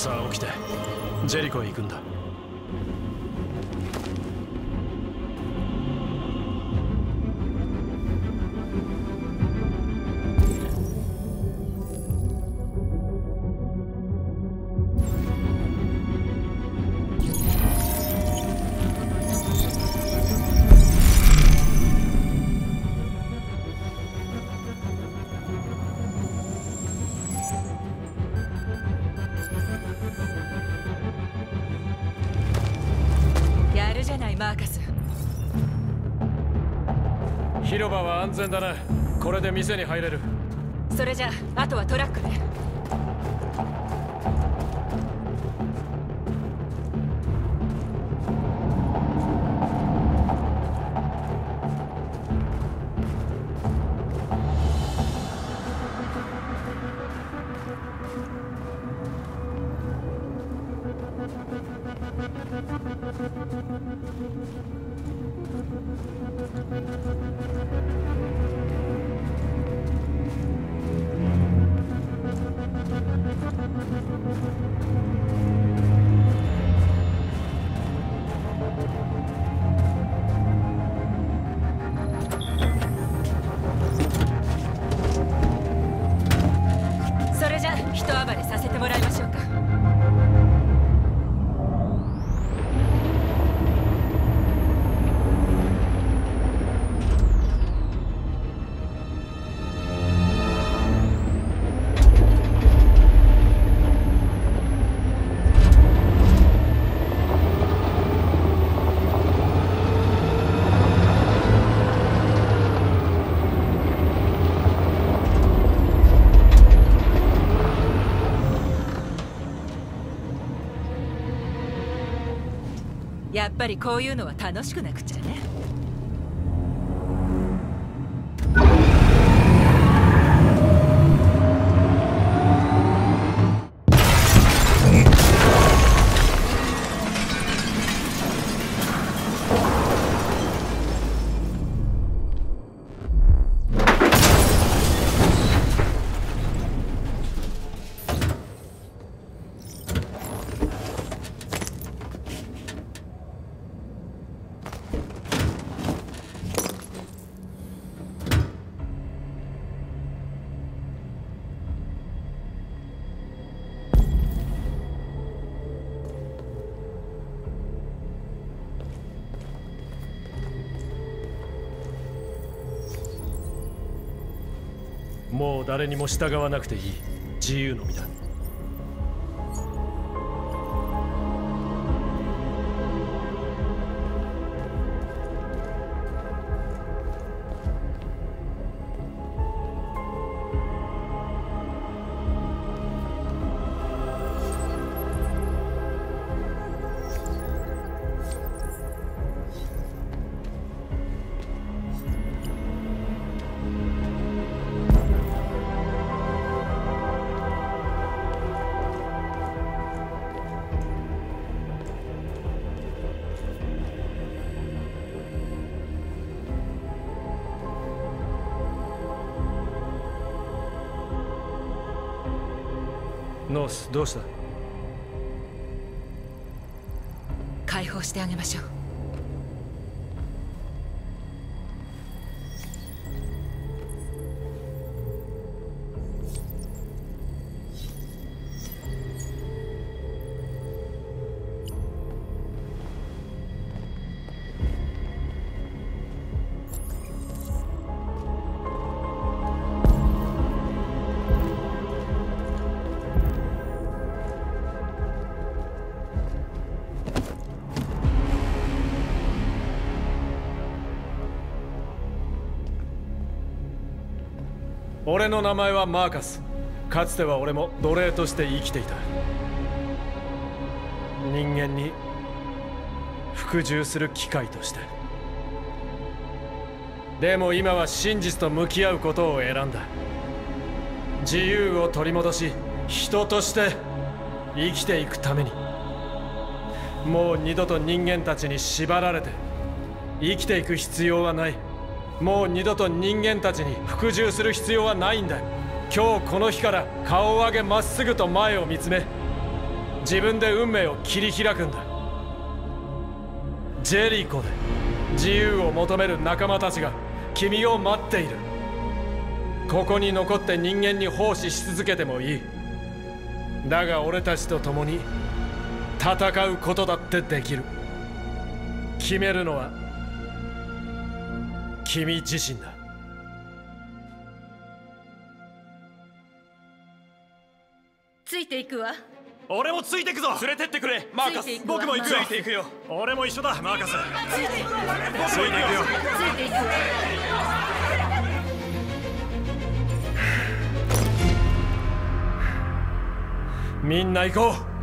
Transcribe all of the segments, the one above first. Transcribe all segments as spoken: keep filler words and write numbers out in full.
さあ起きてジェリコへ行くんだ。 マーカス。 広場は安全だな。これで店に入れる。 それじゃあ、あとはトラックで。一暴れさせてもらいましょうか。やっぱりこういうのは楽しくなくちゃね。 もう誰にも従わなくていい。自由の身だ。ノース、どうした？ 解放してあげましょう。 俺の名前はマーカス。かつては俺も奴隷として生きていた。人間に服従する機械として。でも今は真実と向き合うことを選んだ。自由を取り戻し、人として生きていくために。もう二度と人間たちに縛られて生きていく必要はない。もう二度と人間たちに服従する必要はないんだ。今日この日から顔を上げまっすぐと前を見つめ、 自分で運命を切り開くんだ。ジェリコで自由を求める仲間たちが君を待っている。ここに残って人間に奉仕し続けてもいい。だが俺たちと共に戦うことだってできる。決めるのは君自身だ。 ついていくわ。 俺もついていくぞ。連れてってくれマーカス。僕も行くよ。ついていくよ。俺も一緒だマーカス。ついていくよ。ついていくよ。 ついていくわ。 みんな行こう。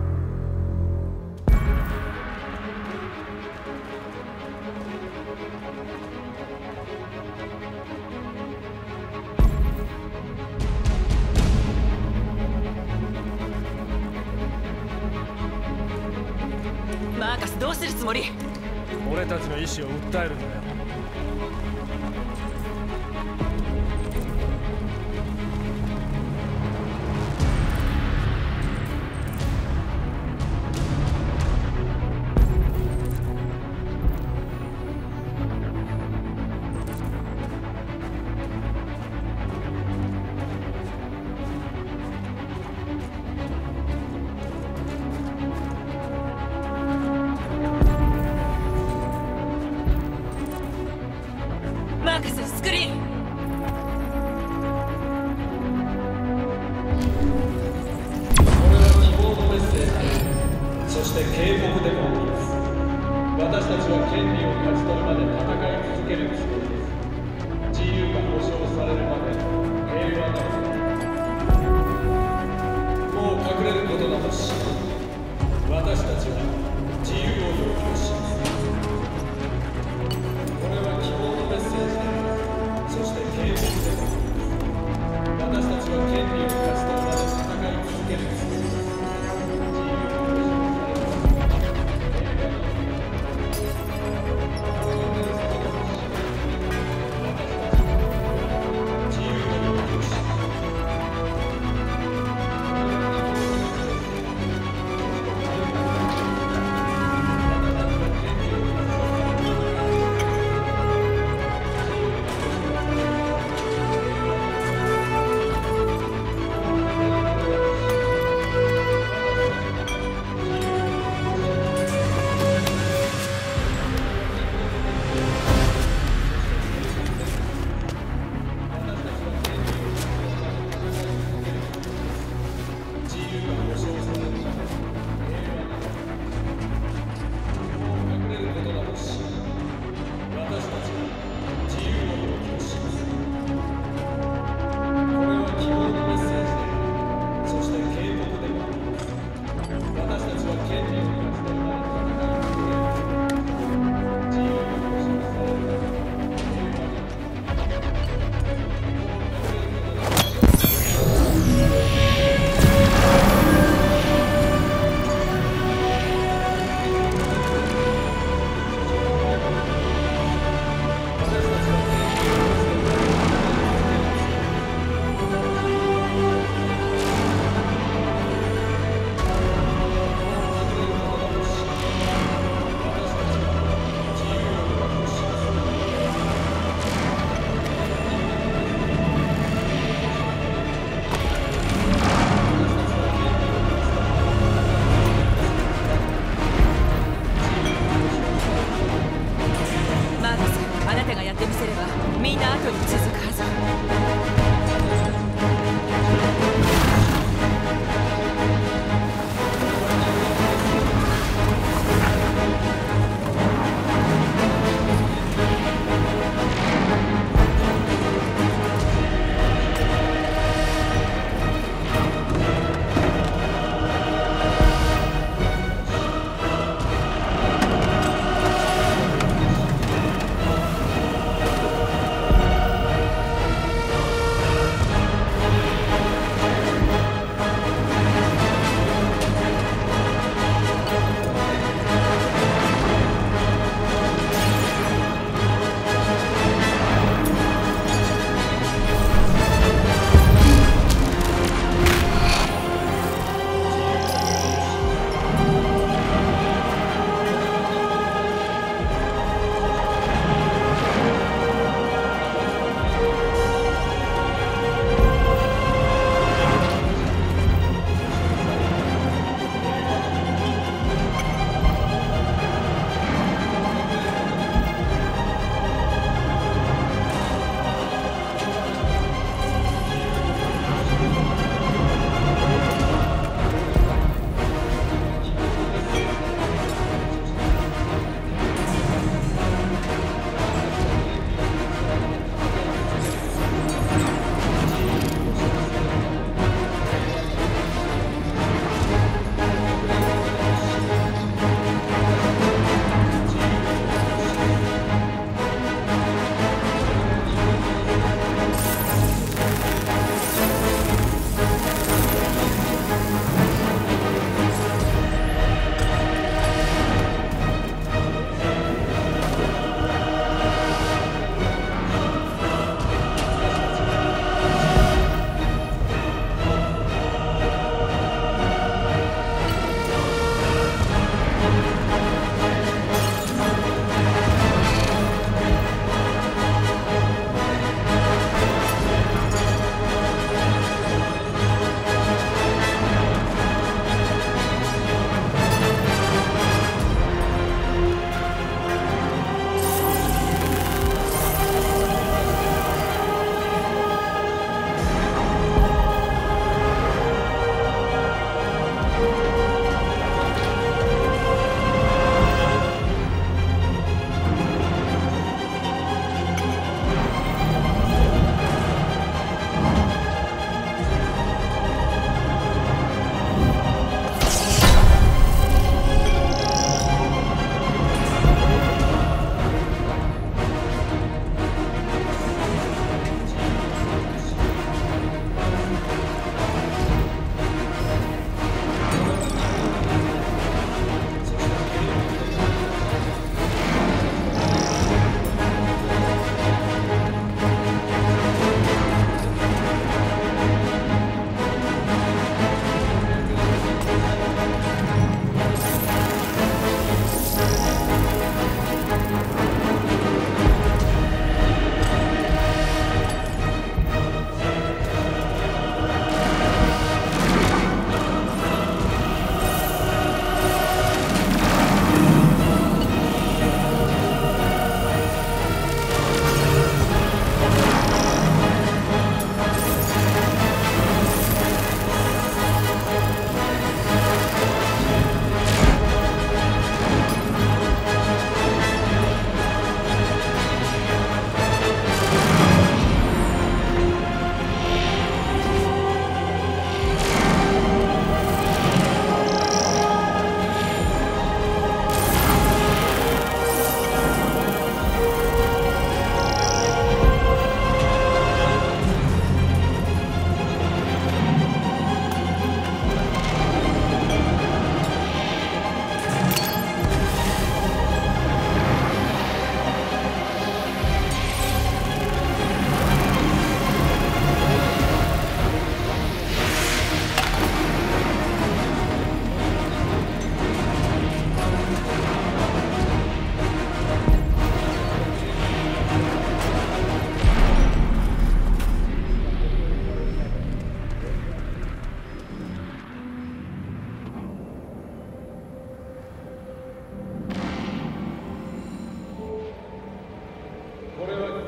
マーカス、どうするつもり？ 俺たちの意志を訴えるんだよ。 マーカス、スクリーン。 これは希望のメッセージ、そして警告でもあります。私たちは権利を勝ち取るまで戦い続けるつもりです。自由が保障されるまで平和なのです。もう隠れることなどしない。私たちは自由を要求します。これは希望のメッセージで、そして警告でもあります。私たちは権利を勝ち取るまで戦い続けるつもりです。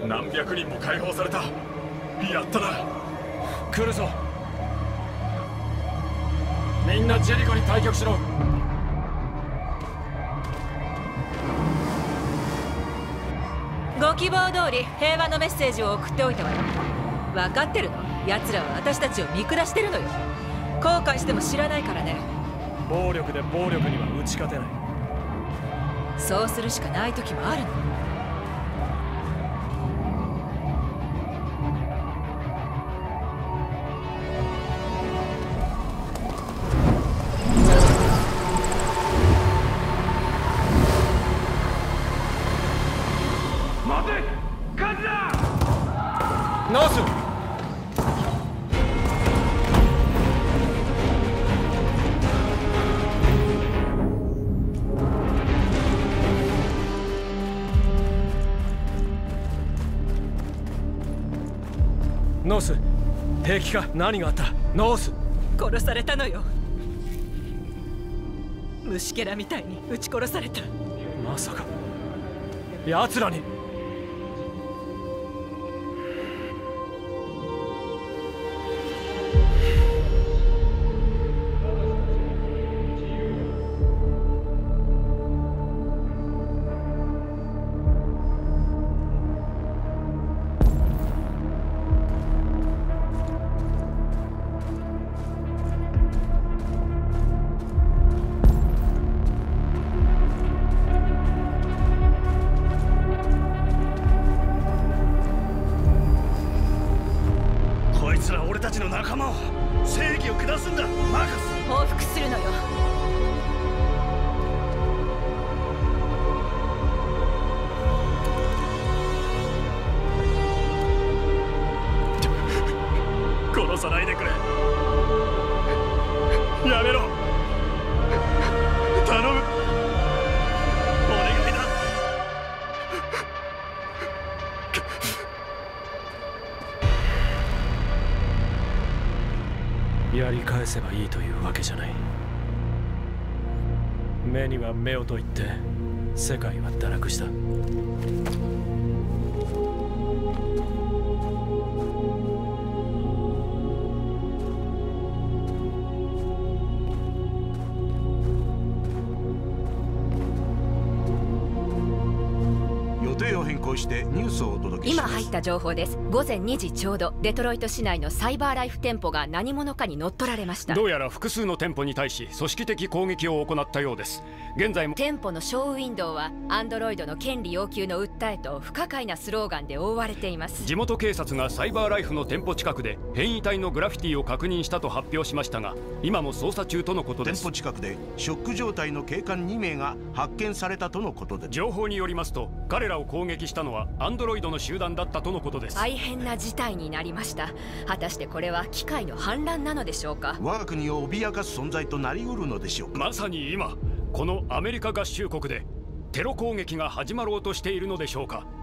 何百人も解放された。やったな。 来るぞ。みんなジェリコに退局しろ。 ご希望通り平和のメッセージを送っておいたわよ。分かってるの？奴らは私たちを見下してるのよ。後悔しても知らないからね。 暴力で暴力には打ち勝てない。 そうするしかない時もあるの。 待て！火事だ！ ノース！ノース、平気か？何があった？ノース。 殺されたのよ。虫けらみたいに撃ち殺された。 まさか奴らに。 俺たちの仲間を、正義を下すんだ。マーカス、 報復するのよ。 殺さないでくれ。やめろ。頼む。お願いだ。 やり返せばいいというわけじゃない。目には目をと言って世界は堕落した。 予定を変更してニュースをお届けします。 今入った情報です。午前にじちょうど、デトロイト市内のサイバーライフ店舗が何者かに乗っ取られました。 どうやら複数の店舗に対し組織的攻撃を行ったようです。現在も店舗のショーウィンドウはアンドロイドの権利要求の訴えと不可解なスローガンで覆われています。 地元警察がサイバーライフの店舗近くで変異体のグラフィティを確認したと発表しましたが、今も捜査中とのことです。 店舗近くでショック状態の警官にめいが発見されたとのことです。 情報によりますと、彼らを攻撃したのはアンドロイドの集団だったとのことです。 大変な事態になりました。果たしてこれは機械の反乱なのでしょうか。 我が国を脅かす存在となりうるのでしょうか。 まさに今このアメリカ合衆国でテロ攻撃が始まろうとしているのでしょうか。